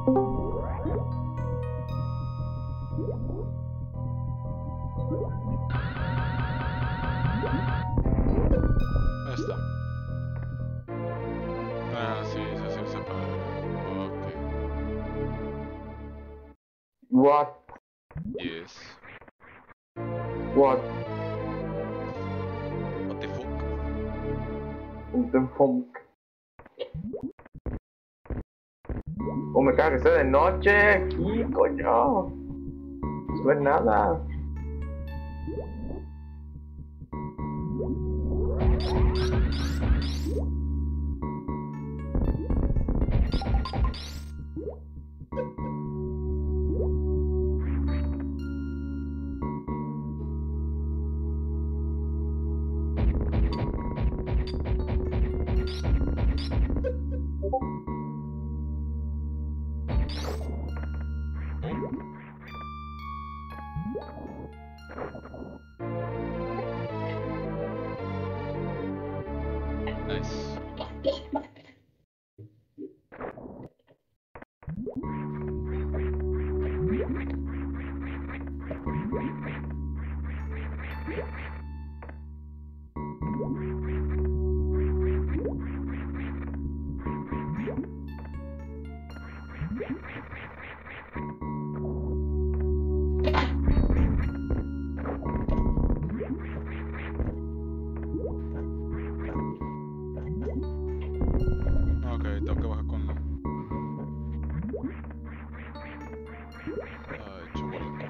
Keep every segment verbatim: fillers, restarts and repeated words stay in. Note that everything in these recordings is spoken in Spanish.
Ahí está. Ah, sí, eso sí se para. Ok. What? Yes. What? What the fuck? What the fuck? Oh, me cago que sea de noche aquí, coño. No es nada. Nice. Ok, tengo que bajar con... Ay, chocolate.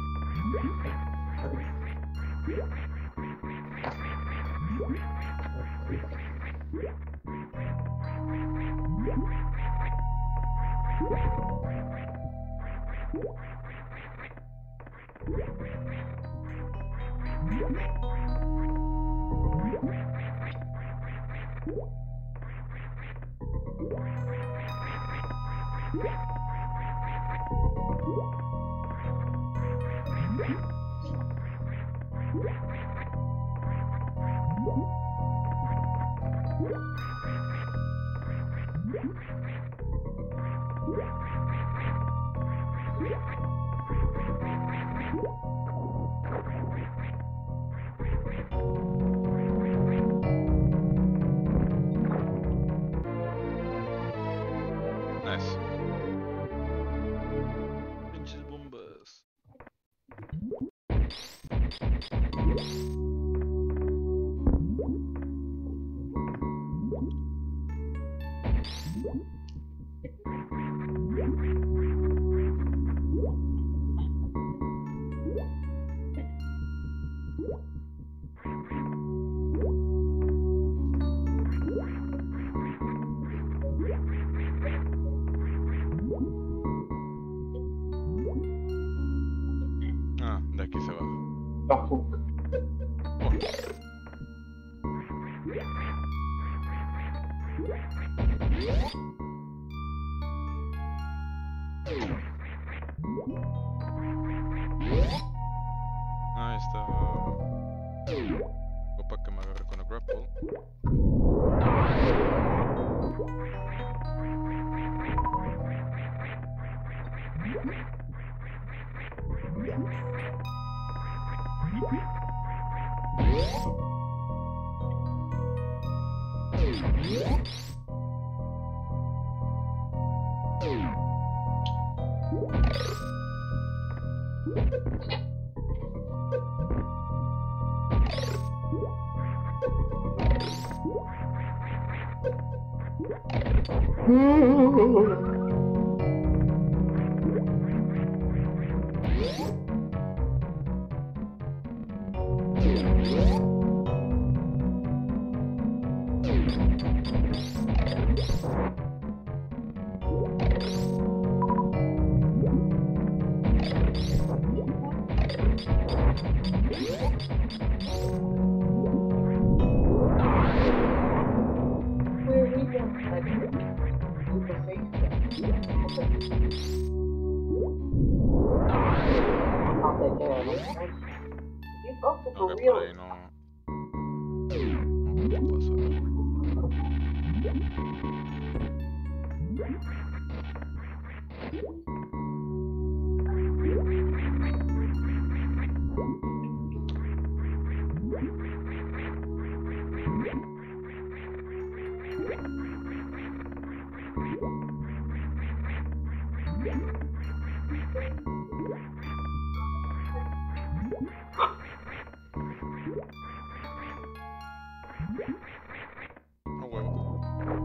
Nice. Pinches bombas. Ah, de aquí se baja. Ah, fuck. Ahí está. Opa que me agarre con el grapple. Ok, por ahí no... No puedo pasar. A huevo.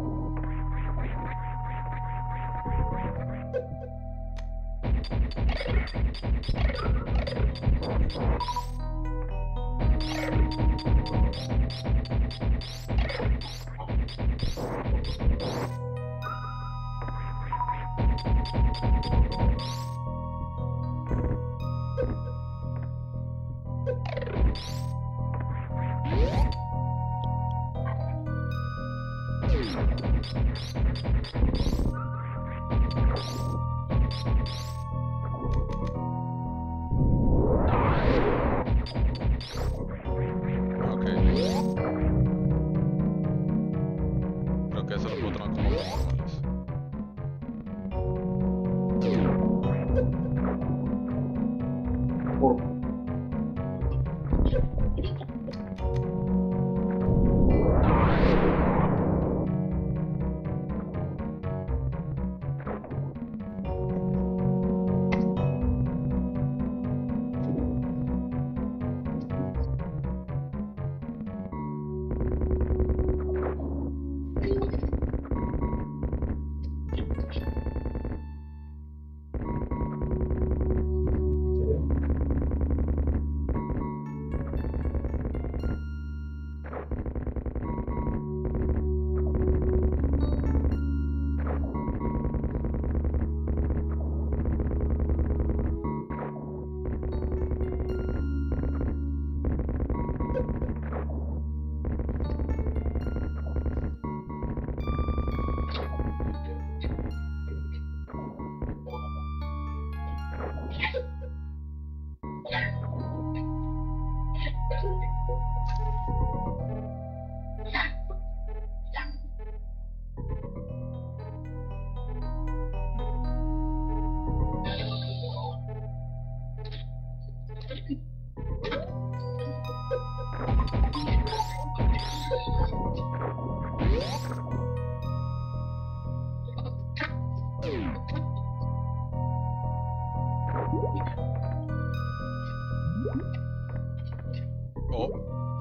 Ok, listo. Creo que eso lo puedo tomar como normales. Uh, Oh.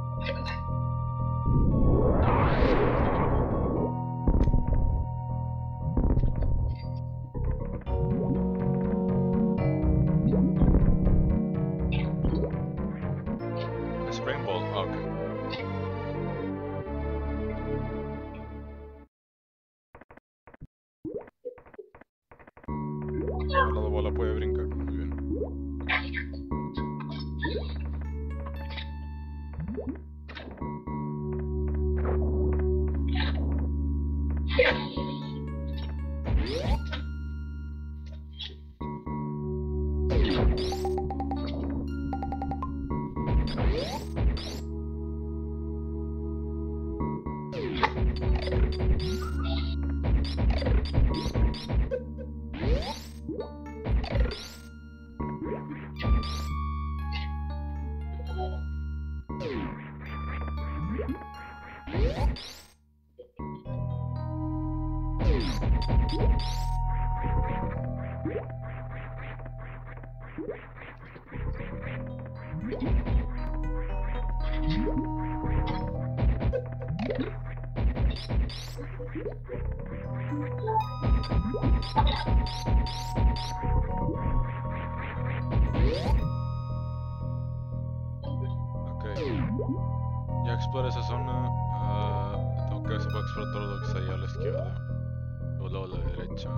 Spring Ball, ah, ok. La de bola puede brincar, muy bien. Ok. Ya exploré esa zona. ah, tengo que ver si puedo explorar todo lo que está ahí a la izquierda. O luego a la derecha.